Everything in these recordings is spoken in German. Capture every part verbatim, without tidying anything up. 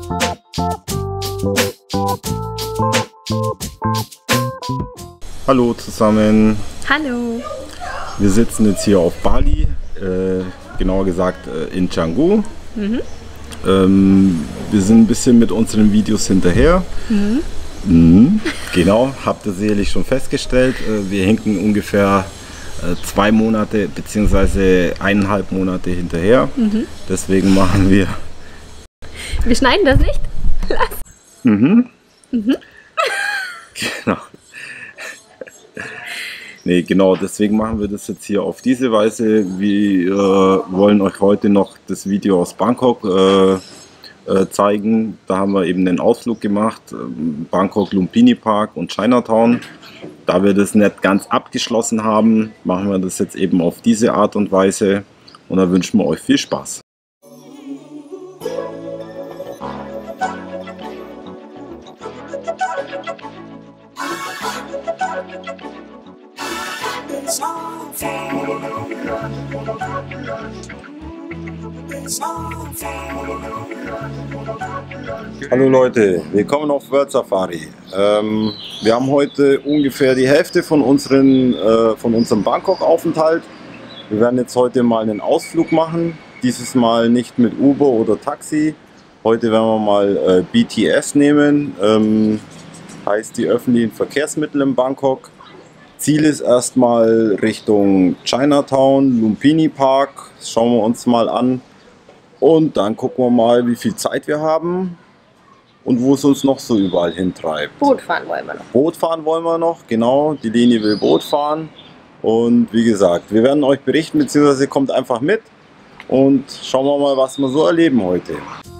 Hallo zusammen. Hallo. Wir sitzen jetzt hier auf Bali, äh, genauer gesagt äh, in Canggu. Mhm. Ähm, wir sind ein bisschen mit unseren Videos hinterher. Mhm. Mhm, genau, habt ihr sicherlich schon festgestellt. Äh, wir hinken ungefähr äh, zwei Monate bzw. eineinhalb Monate hinterher. Mhm. Deswegen machen wir... Wir schneiden das nicht? Lass. Mhm. Mhm. Genau. Nee, genau, deswegen machen wir das jetzt hier auf diese Weise. Wir äh, wollen euch heute noch das Video aus Bangkok äh, äh, zeigen. Da haben wir eben einen Ausflug gemacht, äh, Bangkok Lumpini Park und Chinatown. Da wir das nicht ganz abgeschlossen haben, machen wir das jetzt eben auf diese Art und Weise. Und da wünschen wir euch viel Spaß. Hallo Leute, willkommen auf World Safari. Ähm, wir haben heute ungefähr die Hälfte von, unseren, äh, von unserem Bangkok-Aufenthalt. Wir werden jetzt heute mal einen Ausflug machen. Dieses Mal nicht mit Uber oder Taxi. Heute werden wir mal äh, B T S nehmen. Ähm, heißt die öffentlichen Verkehrsmittel in Bangkok. Ziel ist erstmal Richtung Chinatown, Lumpini Park. Das schauen wir uns mal an. Und dann gucken wir mal, wie viel Zeit wir haben und wo es uns noch so überall hintreibt. Boot fahren wollen wir noch. Boot fahren wollen wir noch, genau. Die Leni will Boot fahren. Und wie gesagt, wir werden euch berichten, beziehungsweise kommt einfach mit. Und schauen wir mal, was wir so erleben heute.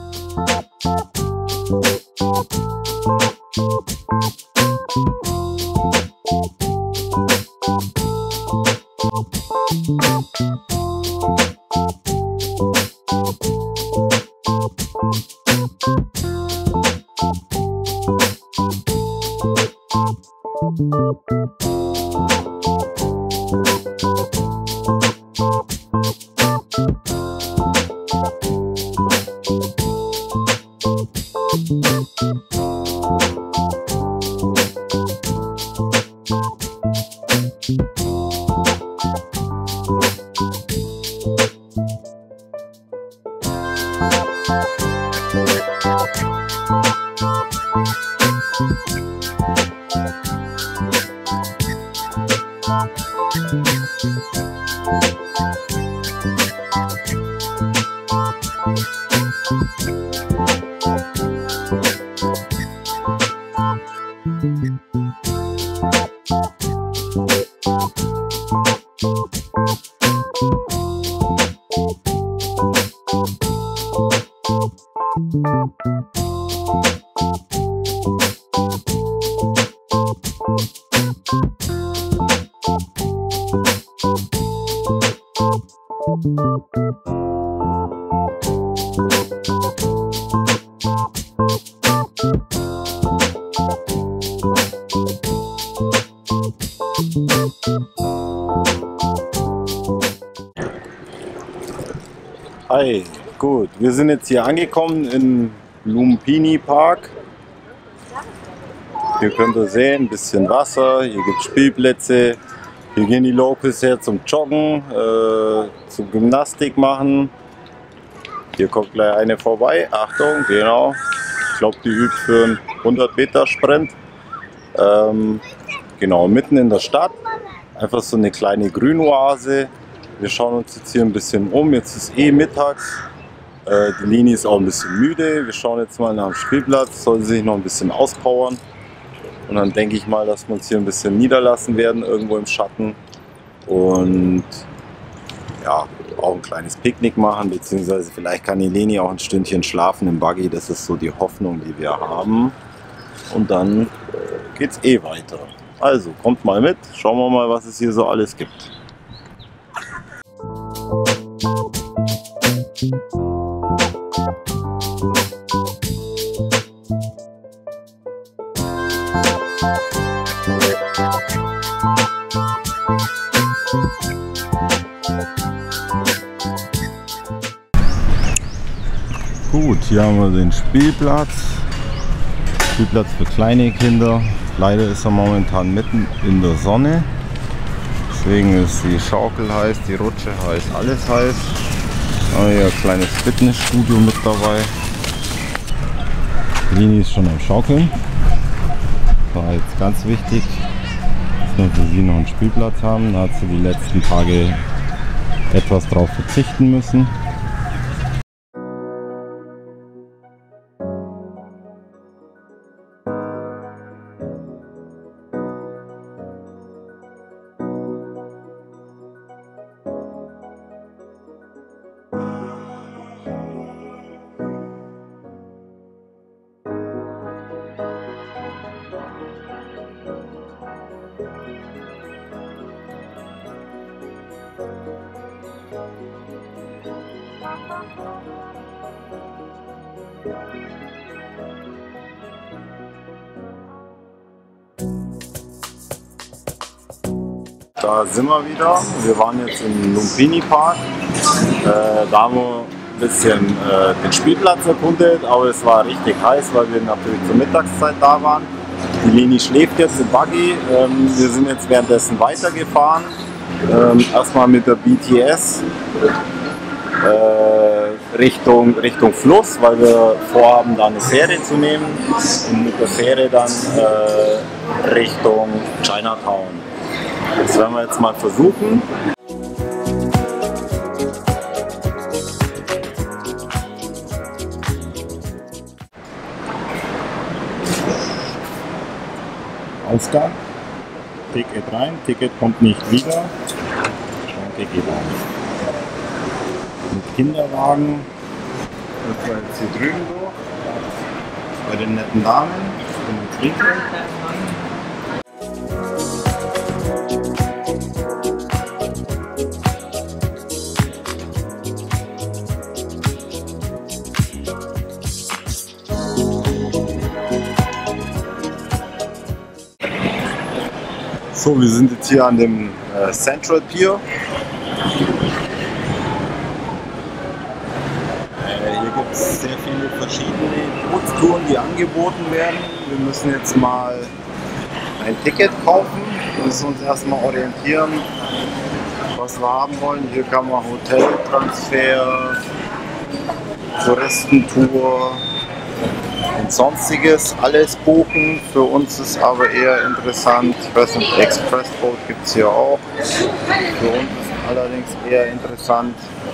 Hi, gut, wir sind jetzt hier angekommen in Lumpini Park. Hier könnt ihr sehen, ein bisschen Wasser, hier gibt es Spielplätze. Hier gehen die Locals her zum Joggen, äh, zum Gymnastik machen. Hier kommt gleich eine vorbei, Achtung, genau. Ich glaube, die übt für einen hundert Meter Sprint. Ähm, genau, mitten in der Stadt. Einfach so eine kleine Grünoase. Wir schauen uns jetzt hier ein bisschen um. Jetzt ist eh mittags. Äh, die Leni ist auch ein bisschen müde. Wir schauen jetzt mal nach dem Spielplatz. Soll sie sich noch ein bisschen auspowern. Und dann denke ich mal, dass wir uns hier ein bisschen niederlassen werden, irgendwo im Schatten. Und ja, auch ein kleines Picknick machen. Beziehungsweise vielleicht kann die Leni auch ein Stündchen schlafen im Buggy. Das ist so die Hoffnung, die wir haben. Und dann geht's eh weiter. Also, kommt mal mit. Schauen wir mal, was es hier so alles gibt. Gut, hier haben wir den Spielplatz. Spielplatz für kleine Kinder. Leider ist er momentan mitten in der Sonne. Deswegen ist die Schaukel heiß, die Rutsche heiß, alles heiß. Aber hier ein kleines Fitnessstudio mit dabei. Lini ist schon am Schaukeln. War jetzt ganz wichtig, dass wir für sie noch einen Spielplatz haben. Da hat sie die letzten Tage etwas drauf verzichten müssen. Da sind wir wieder. Wir waren jetzt im Lumpini Park. Äh, da haben wir ein bisschen äh, den Spielplatz erkundet, aber es war richtig heiß, weil wir natürlich zur Mittagszeit da waren. Die Lini schläft jetzt im Buggy. Ähm, wir sind jetzt währenddessen weitergefahren. Ähm, erstmal mit der B T S äh, Richtung, Richtung Fluss, weil wir vorhaben, da eine Fähre zu nehmen. Und mit der Fähre dann äh, Richtung Chinatown. Das werden wir jetzt mal versuchen. Ausgang. Ticket rein, Ticket kommt nicht wieder. Schranke geht auch nicht. Mit Kinderwagen. Das war jetzt hier drüben durch. Bei den netten Damen. Und mit So, wir sind jetzt hier an dem äh, Central Pier. Äh, hier gibt es sehr viele verschiedene Bootstouren, die angeboten werden. Wir müssen jetzt mal ein Ticket kaufen. Wir müssen uns erstmal orientieren, was wir haben wollen. Hier kann man Hoteltransfer, Touristentour und sonstiges alles buchen. Für uns ist aber eher interessant, ich weiß nicht, Expressboat gibt es hier auch. Für uns ist allerdings eher interessant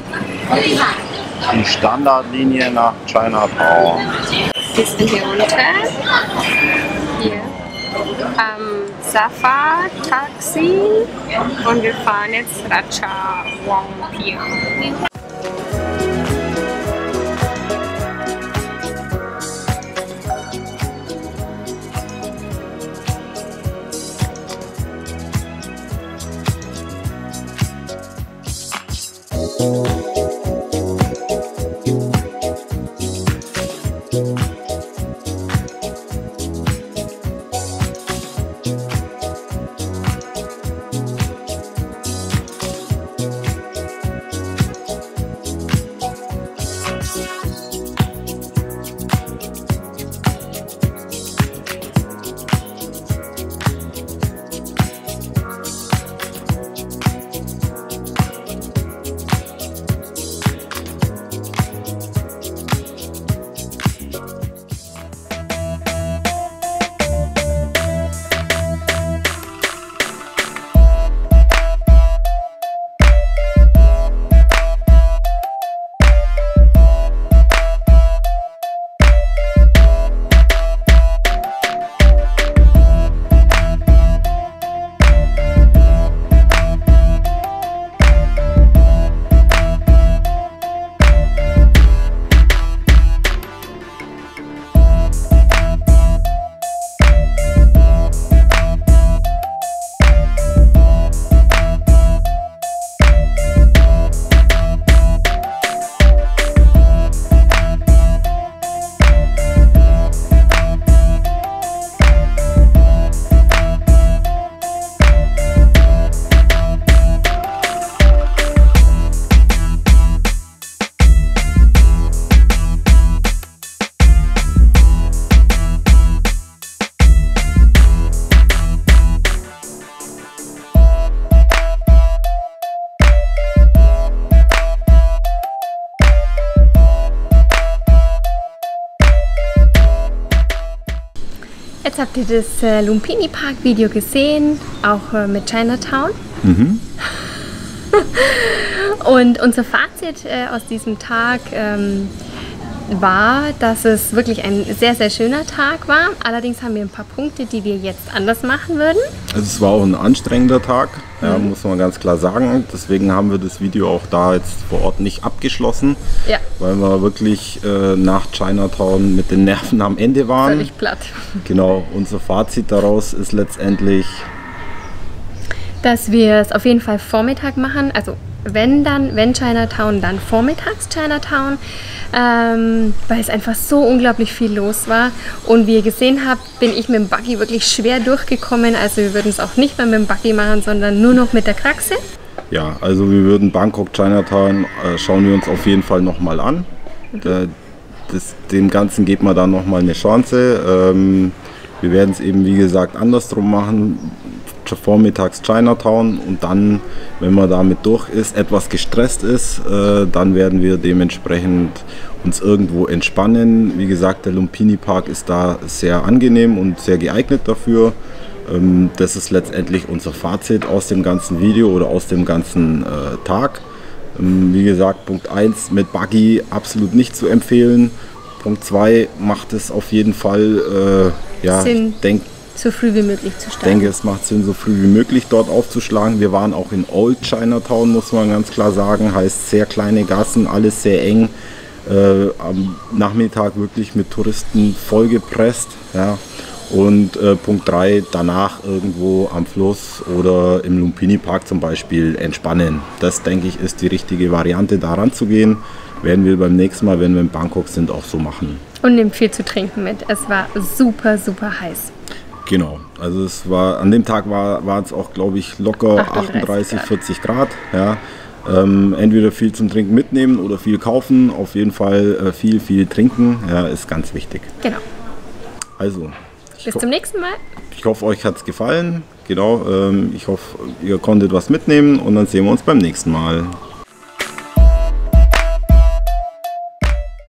die Standardlinie nach Chinatown. Wir sind hier runter. Hier. Ähm, Safa Taxi und wir fahren jetzt Ratcha Wong Pier. Jetzt habt ihr das äh, Lumpini Park Video gesehen, auch äh, mit Chinatown. Mhm. Und unser Fazit äh, aus diesem Tag ähm, war, dass es wirklich ein sehr, sehr schöner Tag war. Allerdings haben wir ein paar Punkte, die wir jetzt anders machen würden. Also es war auch ein anstrengender Tag, ja, Mhm. muss man ganz klar sagen. Deswegen haben wir das Video auch da jetzt vor Ort nicht abgeschlossen, Ja, weil wir wirklich äh, nach Chinatown mit den Nerven am Ende waren. völlig platt. Genau, unser Fazit daraus ist letztendlich, Dass wir es auf jeden Fall Vormittag machen, also wenn dann, wenn Chinatown, dann vormittags Chinatown, ähm, weil es einfach so unglaublich viel los war. Und wie ihr gesehen habt, bin ich mit dem Buggy wirklich schwer durchgekommen, also wir würden es auch nicht mehr mit dem Buggy machen, sondern nur noch mit der Kraxe. ja, also wir würden Bangkok, Chinatown, äh, schauen wir uns auf jeden Fall nochmal an. Da, das, dem Ganzen gibt man dann nochmal eine Chance. Ähm, wir werden es eben, wie gesagt, andersrum machen. Vormittags Chinatown und dann, wenn man damit durch ist, etwas gestresst ist, äh, dann werden wir dementsprechend uns irgendwo entspannen. Wie gesagt, der Lumpini Park ist da sehr angenehm und sehr geeignet dafür. Ähm, das ist letztendlich unser Fazit aus dem ganzen Video oder aus dem ganzen äh, Tag. Ähm, wie gesagt, Punkt eins mit Buggy absolut nicht zu empfehlen. Punkt zwei macht es auf jeden Fall, äh, ja, Sinn. ich denke, So früh wie möglich zu Ich starten. denke, es macht Sinn, so früh wie möglich dort aufzuschlagen. Wir waren auch in Old Chinatown, muss man ganz klar sagen. Heißt sehr kleine Gassen, alles sehr eng. Äh, am Nachmittag wirklich mit Touristen vollgepresst. Ja. Und äh, Punkt drei, danach irgendwo am Fluss oder im Lumpini Park zum Beispiel entspannen. Das, denke ich, ist die richtige Variante, da ranzugehen. Werden wir beim nächsten Mal, wenn wir in Bangkok sind, auch so machen. Und nehmt viel zu trinken mit. Es war super, super heiß. Genau, also es war, an dem Tag war, war es auch, glaube ich, locker achtunddreißig achtunddreißig, Grad. vierzig Grad. Ja. Ähm, entweder viel zum Trinken mitnehmen oder viel kaufen. Auf jeden Fall äh, viel, viel trinken, ja, ist ganz wichtig. Genau. Also, ich, Bis ho zum nächsten Mal. ich hoffe, euch hat es gefallen. Genau, ähm, ich hoffe, ihr konntet was mitnehmen und dann sehen wir uns beim nächsten Mal.